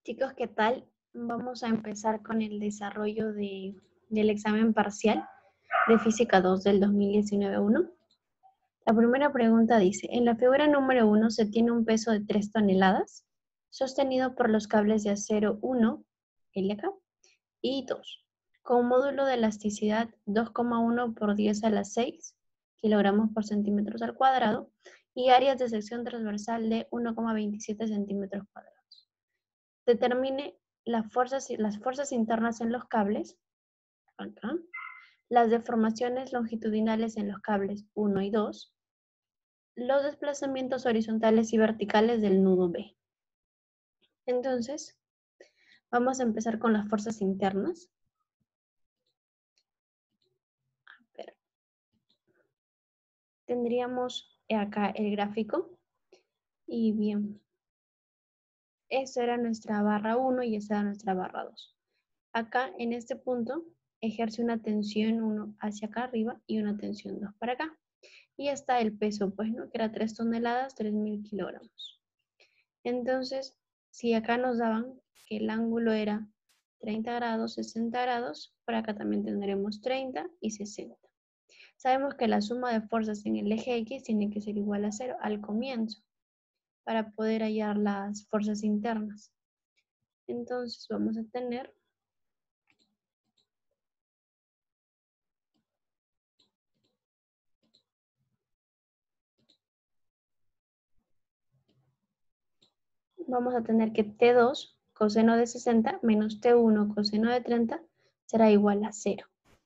Chicos, ¿qué tal? Vamos a empezar con el desarrollo del examen parcial de Física 2 del 2019-1. La primera pregunta dice, en la figura número 1 se tiene un peso de 3 toneladas sostenido por los cables de acero 1, LK, y 2, con módulo de elasticidad 2,1 por 10 a la 6 kilogramos por centímetros al cuadrado y áreas de sección transversal de 1,27 centímetros cuadrados. Determine las fuerzas internas en los cables, acá, las deformaciones longitudinales en los cables 1 y 2, los desplazamientos horizontales y verticales del nudo B. Entonces, vamos a empezar con las fuerzas internas. A ver. Tendríamos acá el gráfico. Y bien, esta era nuestra barra 1 y esta era nuestra barra 2. Acá, en este punto, ejerce una tensión 1 hacia acá arriba y una tensión 2 para acá. Y está el peso, pues, ¿no? Que era 3 toneladas, 3.000 kilogramos. Entonces, si acá nos daban que el ángulo era 30 grados, 60 grados, por acá también tendremos 30 y 60. Sabemos que la suma de fuerzas en el eje X tiene que ser igual a 0 al comienzo, para poder hallar las fuerzas internas. Entonces vamos a tener que T2 coseno de 60 menos T1 coseno de 30 será igual a 0.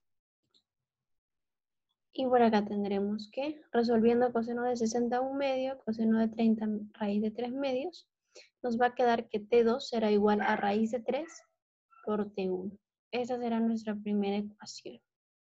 Y por acá tendremos que, resolviendo coseno de 60 a 1 medio, coseno de 30 raíz de 3 medios, nos va a quedar que T2 será igual a raíz de 3 por T1. Esa será nuestra primera ecuación.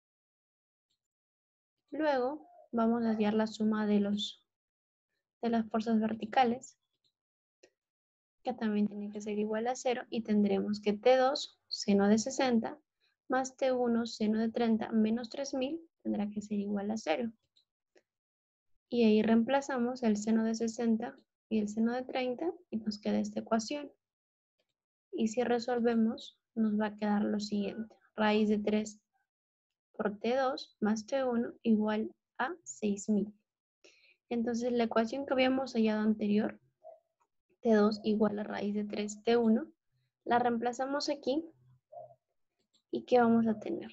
Luego vamos a hallar la suma de las fuerzas verticales, que también tiene que ser igual a 0, y tendremos que T2 seno de 60 más T1 seno de 30 menos 3.000 tendrá que ser igual a 0. Y ahí reemplazamos el seno de 60 y el seno de 30 y nos queda esta ecuación. Y si resolvemos, nos va a quedar lo siguiente. Raíz de 3 por T2 más T1 igual a 6.000. Entonces la ecuación que habíamos hallado anterior, T2 igual a raíz de 3 T1, la reemplazamos aquí. ¿Y qué vamos a tener?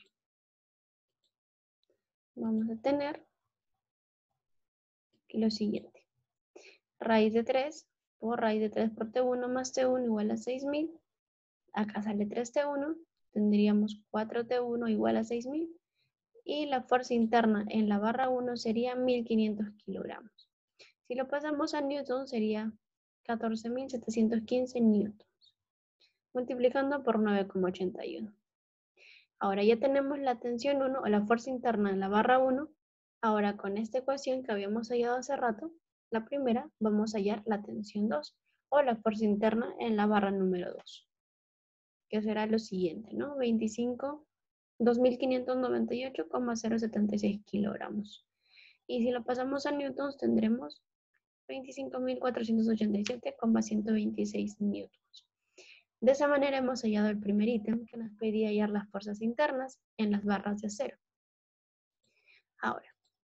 Vamos a tener lo siguiente. Raíz de 3 por raíz de 3 por T1 más T1 igual a 6.000. Acá sale 3T1. Tendríamos 4T1 igual a 6.000. Y la fuerza interna en la barra 1 sería 1.500 kilogramos. Si lo pasamos a Newton sería 14.715 newtons. Multiplicando por 9,81. Ahora ya tenemos la tensión 1 o la fuerza interna en la barra 1. Ahora con esta ecuación que habíamos hallado hace rato, la primera, vamos a hallar la tensión 2 o la fuerza interna en la barra número 2. Que será lo siguiente, ¿no? 2.598,076 kilogramos. Y si lo pasamos a newtons tendremos 25.487,126 newtons. De esa manera hemos hallado el primer ítem que nos pedía hallar las fuerzas internas en las barras de acero. Ahora,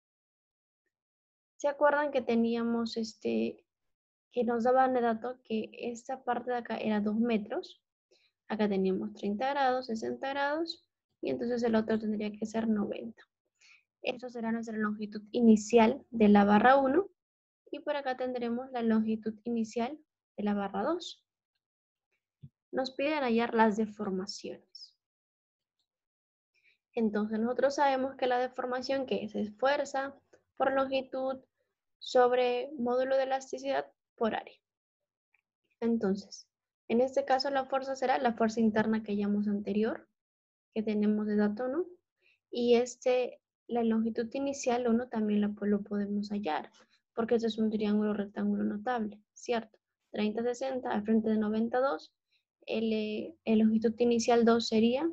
¿se acuerdan que teníamos que nos daban el dato que esta parte de acá era 2 metros? Acá teníamos 30 grados, 60 grados, y entonces el otro tendría que ser 90. Eso será nuestra longitud inicial de la barra 1, y por acá tendremos la longitud inicial de la barra 2. Nos piden hallar las deformaciones. Entonces nosotros sabemos que la deformación que es fuerza por longitud sobre módulo de elasticidad por área. Entonces, en este caso la fuerza será la fuerza interna que hallamos anterior, que tenemos de dato 1, y la longitud inicial 1 también lo podemos hallar, porque este es un triángulo rectángulo notable, ¿cierto? 30, 60 al frente de 92, el longitud inicial 2 sería,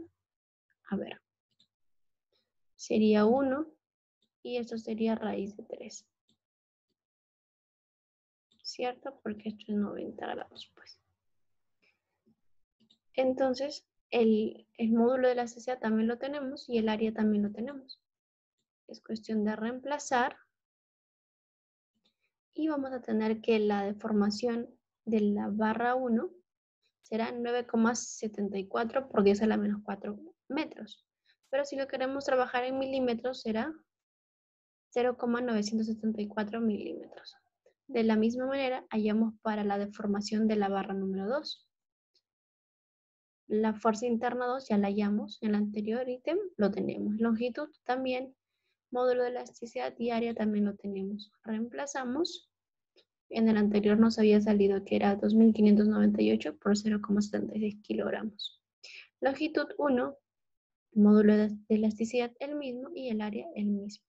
sería 1, y esto sería raíz de 3, ¿cierto? Porque esto es 90 grados, pues. Entonces, el módulo de elasticidad también lo tenemos y el área también lo tenemos. Es cuestión de reemplazar y vamos a tener que la deformación de la barra 1 será 9,74 por 10 a la menos 4 metros. Pero si lo queremos trabajar en milímetros será 0,974 milímetros. De la misma manera, hallamos para la deformación de la barra número 2. La fuerza interna 2 ya la hallamos en el anterior ítem, lo tenemos. Longitud también, módulo de elasticidad y área también lo tenemos. Reemplazamos. En el anterior nos había salido que era 2.598 por 0,76 kilogramos. Longitud 1, módulo de elasticidad el mismo y el área el mismo.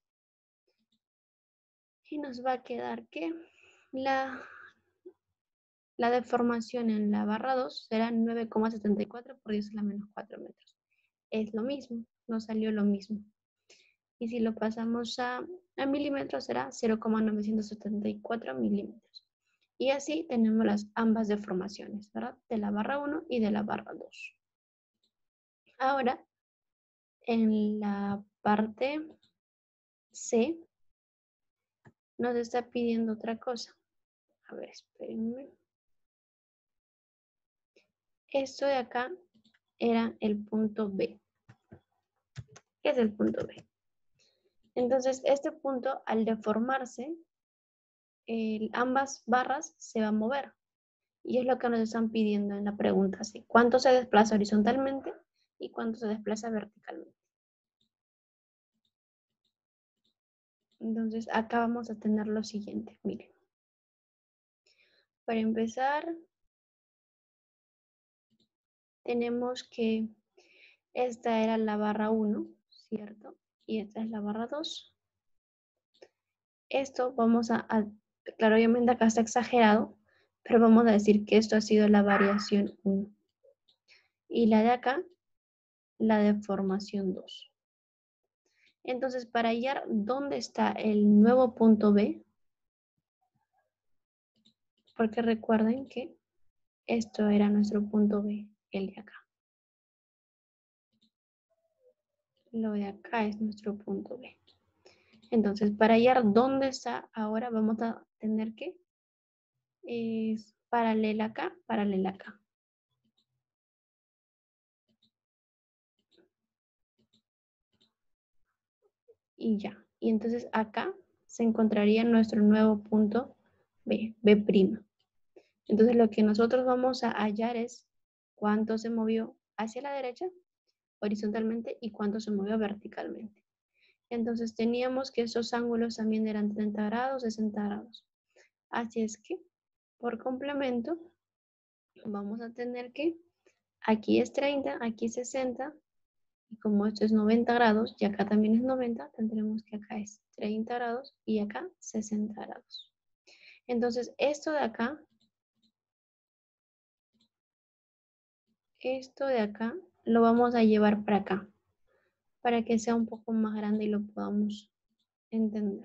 Y nos va a quedar que la deformación en la barra 2 será 9,74 por 10 a la menos 4 metros. Es lo mismo, nos salió lo mismo. Y si lo pasamos a milímetros será 0,974 milímetros. Y así tenemos ambas deformaciones, ¿verdad? De la barra 1 y de la barra 2. Ahora, en la parte C, nos está pidiendo otra cosa. A ver, espérenme. Esto de acá era el punto B. ¿Qué es el punto B? Entonces, este punto, al deformarse, ambas barras se van a mover. Y es lo que nos están pidiendo en la pregunta. ¿Sí? ¿Cuánto se desplaza horizontalmente y cuánto se desplaza verticalmente? Entonces, acá vamos a tener lo siguiente. Miren. Para empezar, tenemos que esta era la barra 1, ¿cierto? Y esta es la barra 2. Esto vamos claro, obviamente acá está exagerado, pero vamos a decir que esto ha sido la variación 1. Y la de acá, la deformación 2. Entonces, para hallar dónde está el nuevo punto B, porque recuerden que esto era nuestro punto B, el de acá. Lo de acá es nuestro punto B. Entonces, para hallar dónde está ahora, vamos a tener que es paralela acá, paralela acá. Y ya. Y entonces acá se encontraría nuestro nuevo punto B, B'. Entonces lo que nosotros vamos a hallar es cuánto se movió hacia la derecha horizontalmente y cuánto se movió verticalmente. Entonces teníamos que esos ángulos también eran 30 grados, 60 grados. Así es que, por complemento, vamos a tener que aquí es 30, aquí 60, y como esto es 90 grados y acá también es 90, tendremos que acá es 30 grados y acá 60 grados. Entonces, esto de acá lo vamos a llevar para acá, para que sea un poco más grande y lo podamos entender.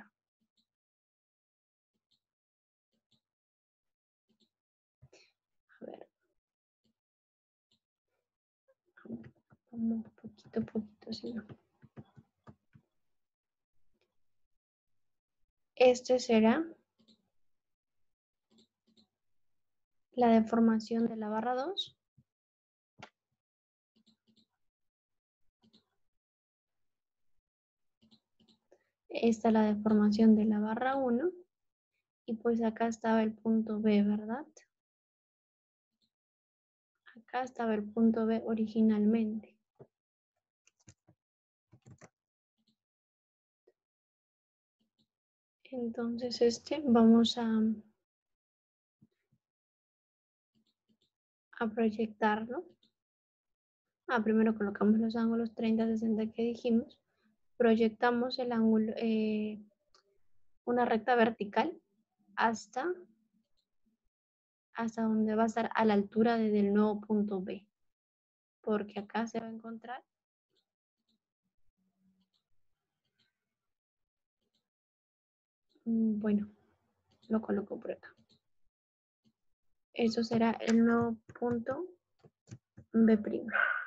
A ver. Vamos poquito a poquito, si no. Este será la deformación de la barra 2. Esta es la deformación de la barra 1. Y pues acá estaba el punto B, ¿verdad? Acá estaba el punto B originalmente. Entonces vamos a proyectarlo. Primero colocamos los ángulos 30, 60 que dijimos. Proyectamos el ángulo, una recta vertical hasta donde va a estar a la altura del nuevo punto B. Porque acá se va a encontrar bueno, lo coloco por acá. Eso será el nuevo punto B'.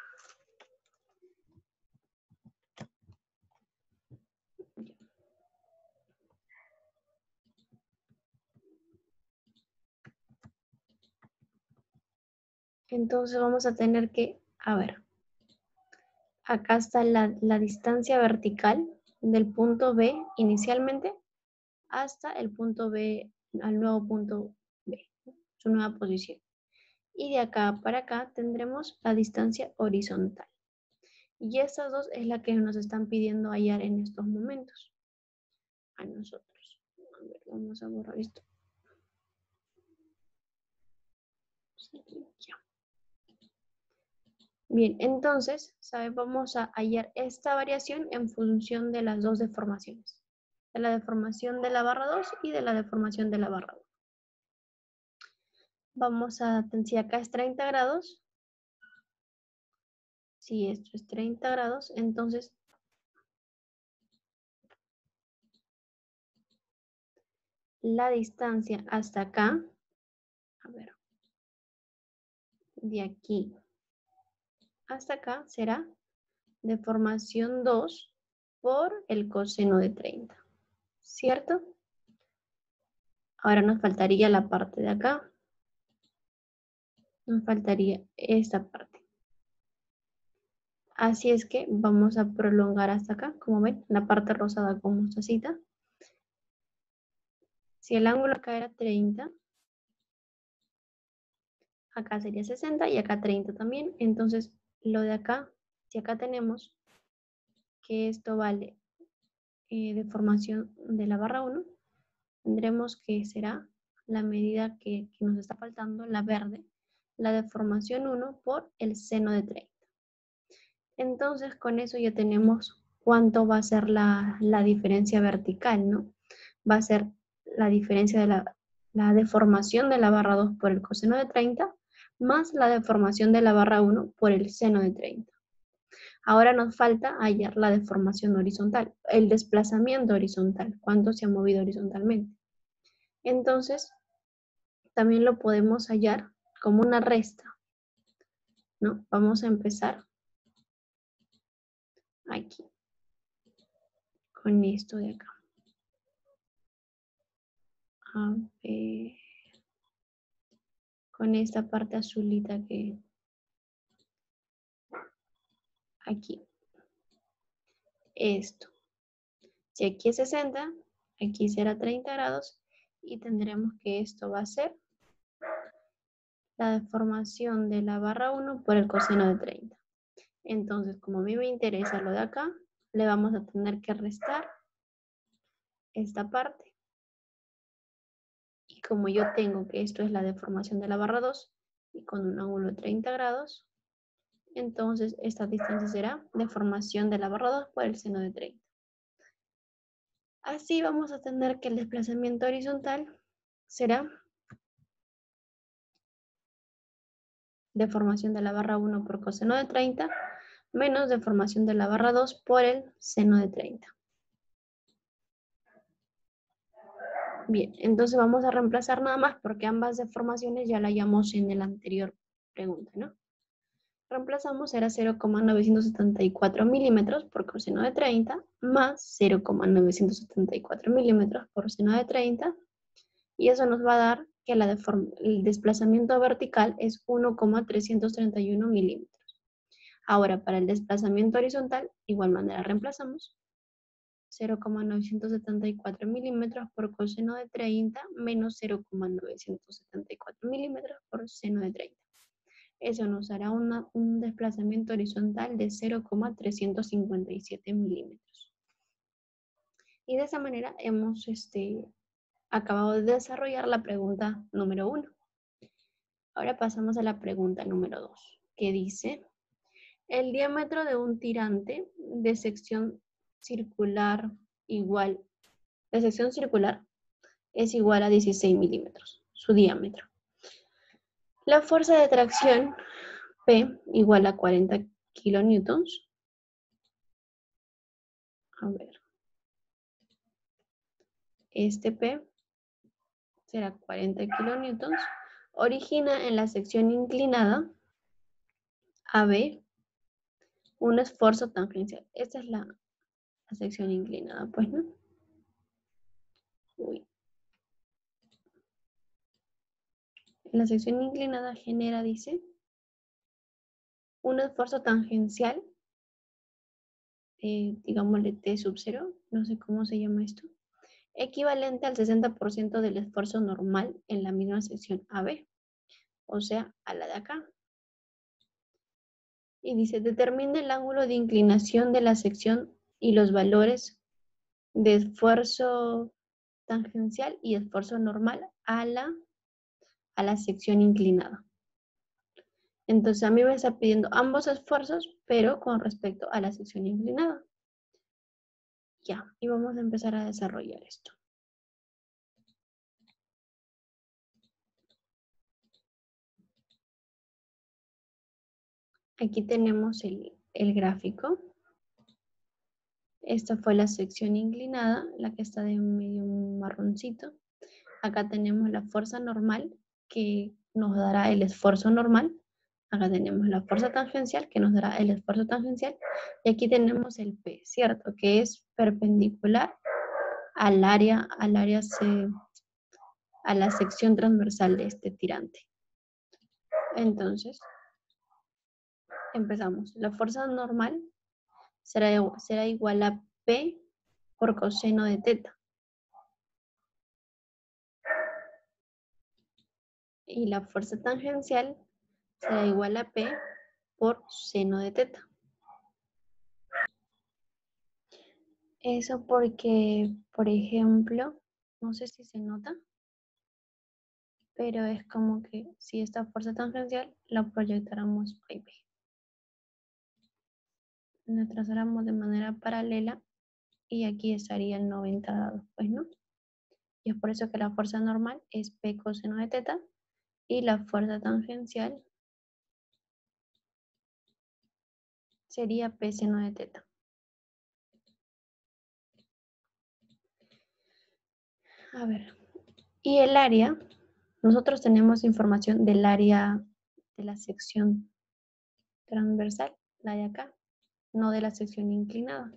Entonces vamos a tener que, a ver, acá está la distancia vertical del punto B inicialmente hasta el punto B, al nuevo punto B, su nueva posición. Y de acá para acá tendremos la distancia horizontal. Y estas dos es la que nos están pidiendo hallar en estos momentos a nosotros. A ver, vamos a borrar esto. Ya. Bien, entonces, vamos a hallar esta variación en función de las dos deformaciones. De la deformación de la barra 2 y de la deformación de la barra 1. Vamos a, si acá es 30 grados, si esto es 30 grados, entonces la distancia hasta acá, a ver, de aquí hasta acá será deformación 2 por el coseno de 30, ¿cierto? Ahora nos faltaría la parte de acá, nos faltaría esta parte. Así es que vamos a prolongar hasta acá, como ven, la parte rosada con mostacita. Si el ángulo acá era 30, acá sería 60 y acá 30 también. Entonces, lo de acá, si acá tenemos que esto vale deformación de la barra 1, tendremos que será la medida que nos está faltando, la verde, la deformación 1 por el seno de 30. Entonces, con eso ya tenemos cuánto va a ser la diferencia vertical, ¿no? Va a ser la diferencia de la deformación de la barra 2 por el coseno de 30 más la deformación de la barra 1 por el seno de 30. Ahora nos falta hallar la deformación horizontal, el desplazamiento horizontal, cuánto se ha movido horizontalmente. Entonces, también lo podemos hallar como una resta, ¿no? Vamos a empezar aquí, con esto de acá. A ver, con esta parte azulita que aquí. Esto. Si aquí es 60, aquí será 30 grados y tendremos que esto va a ser la deformación de la barra 1 por el coseno de 30. Entonces, como a mí me interesa lo de acá, le vamos a tener que restar esta parte. Y como yo tengo que esto es la deformación de la barra 2 y con un ángulo de 30 grados, entonces esta distancia será deformación de la barra 2 por el seno de 30. Así vamos a tener que el desplazamiento horizontal será deformación de la barra 1 por coseno de 30 menos deformación de la barra 2 por el seno de 30. Bien, entonces vamos a reemplazar nada más porque ambas deformaciones ya la hallamos en la anterior pregunta, ¿no? Reemplazamos, era 0,974 milímetros por coseno de 30 más 0,974 milímetros por seno de 30 y eso nos va a dar que el desplazamiento vertical es 1,331 milímetros. Ahora, para el desplazamiento horizontal, igual manera reemplazamos 0,974 milímetros por coseno de 30 menos 0,974 milímetros por seno de 30. Eso nos hará un desplazamiento horizontal de 0,357 milímetros. Y de esa manera hemos acabado de desarrollar la pregunta número 1. Ahora pasamos a la pregunta número 2, que dice: el diámetro de un tirante de sección circular es igual a 16 milímetros, su diámetro. La fuerza de tracción P igual a 40 kilonewtons. A ver. Este P será 40 kilonewtons. Origina en la sección inclinada AB, un esfuerzo tangencial. Esta es la sección inclinada, pues, ¿no? Uy. La sección inclinada genera, dice, un esfuerzo tangencial, digámosle T sub 0, no sé cómo se llama esto, equivalente al 60% del esfuerzo normal en la misma sección AB, o sea, a la de acá. Y dice, determina el ángulo de inclinación de la sección y los valores de esfuerzo tangencial y esfuerzo normal a la sección inclinada. Entonces a mí me está pidiendo ambos esfuerzos, pero con respecto a la sección inclinada. Ya, y vamos a empezar a desarrollar esto. Aquí tenemos el gráfico. Esta fue la sección inclinada, la que está de medio marroncito. Acá tenemos la fuerza normal, que nos dará el esfuerzo normal. Acá tenemos la fuerza tangencial, que nos dará el esfuerzo tangencial. Y aquí tenemos el P, ¿cierto? Que es perpendicular al área, a la sección transversal de este tirante. Entonces, empezamos. La fuerza normal será igual a P por coseno de teta. Y la fuerza tangencial será igual a P por seno de teta. Eso porque, por ejemplo, no sé si se nota, pero es como que si esta fuerza tangencial la proyectáramos a B. La trazáramos de manera paralela y aquí estaría en 90 grados, pues, ¿no? Y es por eso que la fuerza normal es P coseno de teta y la fuerza tangencial sería P seno de teta. A ver, y el área, nosotros tenemos información del área de la sección transversal, la de acá, no de la sección inclinada,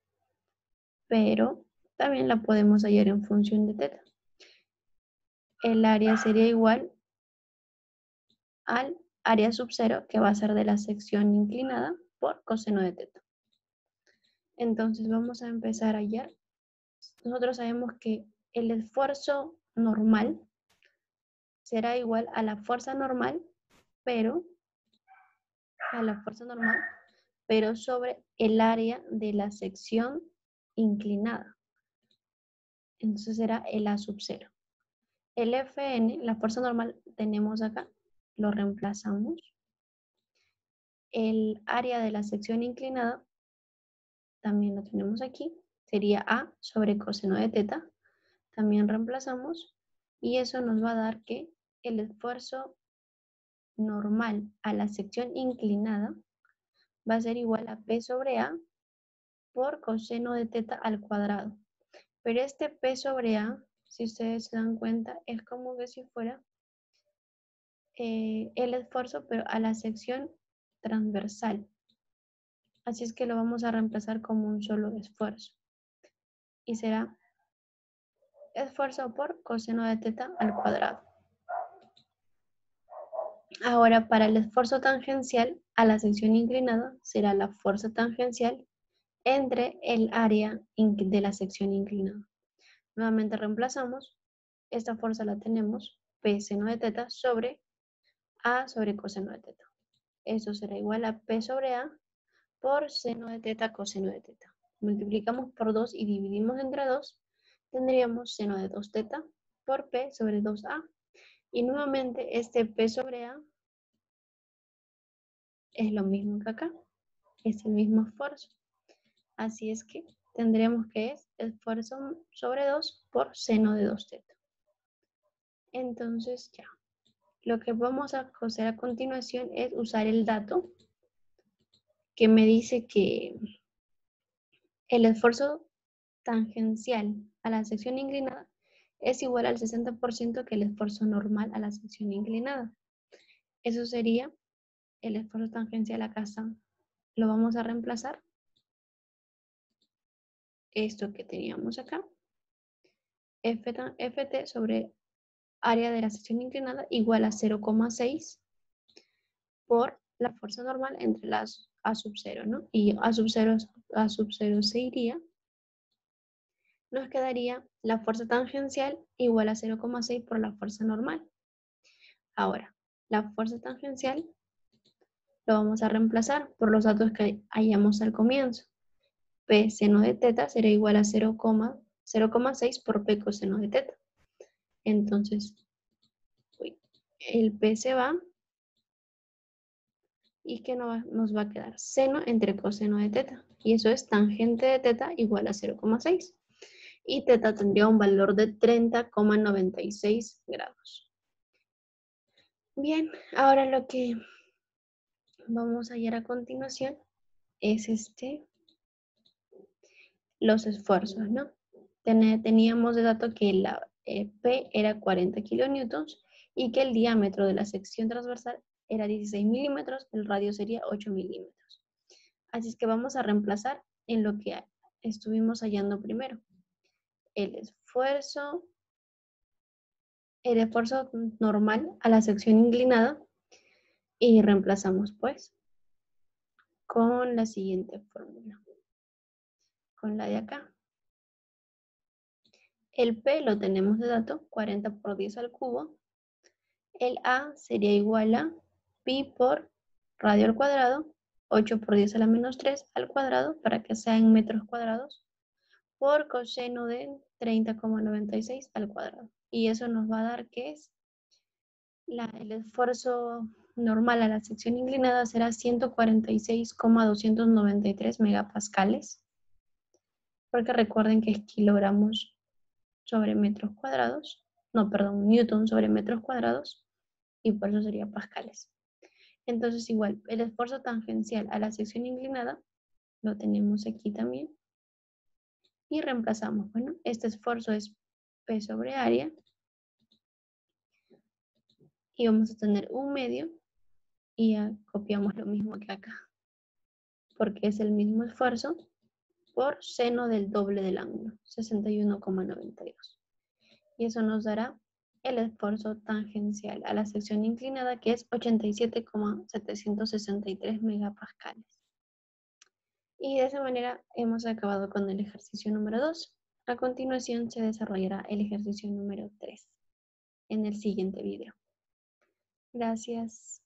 pero también la podemos hallar en función de teta. El área sería igual al área sub 0, que va a ser de la sección inclinada, por coseno de teta. Entonces vamos a empezar a hallar. Nosotros sabemos que el esfuerzo normal será igual a la fuerza normal, pero sobre el área de la sección inclinada. Entonces será el A sub 0. El Fn, la fuerza normal, tenemos acá, lo reemplazamos. El área de la sección inclinada, también lo tenemos aquí, sería A sobre coseno de teta. También reemplazamos y eso nos va a dar que el esfuerzo normal a la sección inclinada va a ser igual a P sobre A por coseno de teta al cuadrado. Pero este P sobre A, si ustedes se dan cuenta, es como que si fuera el esfuerzo, pero a la sección transversal. Así es que lo vamos a reemplazar como un solo esfuerzo. Y será esfuerzo por coseno de teta al cuadrado. Ahora, para el esfuerzo tangencial a la sección inclinada, será la fuerza tangencial entre el área de la sección inclinada. Nuevamente reemplazamos. Esta fuerza la tenemos, P seno de teta sobre A sobre coseno de teta. Eso será igual a P sobre A por seno de teta coseno de teta. Multiplicamos por 2 y dividimos entre 2. Tendríamos seno de 2 teta por P sobre 2A. Y nuevamente este P sobre A es lo mismo que acá. Es el mismo esfuerzo. Así es que tendremos que es esfuerzo sobre 2 por seno de 2 teta. Entonces ya. Lo que vamos a hacer a continuación es usar el dato que me dice que el esfuerzo tangencial a la sección inclinada es igual al 60% que el esfuerzo normal a la sección inclinada. Eso sería el esfuerzo tangencial acá lo vamos a reemplazar. Esto que teníamos acá, Ft sobre área de la sección inclinada igual a 0,6 por la fuerza normal entre las A sub 0, ¿no? Y A sub 0 se iría. Nos quedaría la fuerza tangencial igual a 0,6 por la fuerza normal. Ahora, la fuerza tangencial lo vamos a reemplazar por los datos que hallamos al comienzo. P seno de teta será igual a 0,6 por P coseno de teta. Entonces, el P se va. ¿Y qué nos va a quedar? Seno entre coseno de teta. Y eso es tangente de teta igual a 0,6. Y teta tendría un valor de 30,96 grados. Bien, ahora lo que vamos a hallar a continuación es los esfuerzos, ¿no? Teníamos de dato que la P era 40 kilonewtons y que el diámetro de la sección transversal era 16 milímetros, el radio sería 8 milímetros. Así es que vamos a reemplazar en lo que estuvimos hallando primero. El esfuerzo normal a la sección inclinada y reemplazamos pues con la siguiente fórmula, con la de acá. El P lo tenemos de dato, 40 por 10 al cubo. El A sería igual a pi por radio al cuadrado, 8 por 10 a la menos 3 al cuadrado, para que sea en metros cuadrados, por coseno de 30,96 al cuadrado. Y eso nos va a dar que es el esfuerzo normal a la sección inclinada será 146,293 megapascales, porque recuerden que es kilogramos sobre metros cuadrados, no, perdón, newton sobre metros cuadrados, y por eso sería pascales. Entonces igual, el esfuerzo tangencial a la sección inclinada lo tenemos aquí también, y reemplazamos, bueno, este esfuerzo es P sobre área, y vamos a tener un medio, y ya copiamos lo mismo que acá, porque es el mismo esfuerzo por seno del doble del ángulo, 61,92. Y eso nos dará el esfuerzo tangencial a la sección inclinada, que es 87,763 megapascales. Y de esa manera hemos acabado con el ejercicio número 2. A continuación se desarrollará el ejercicio número 3 en el siguiente video. Gracias.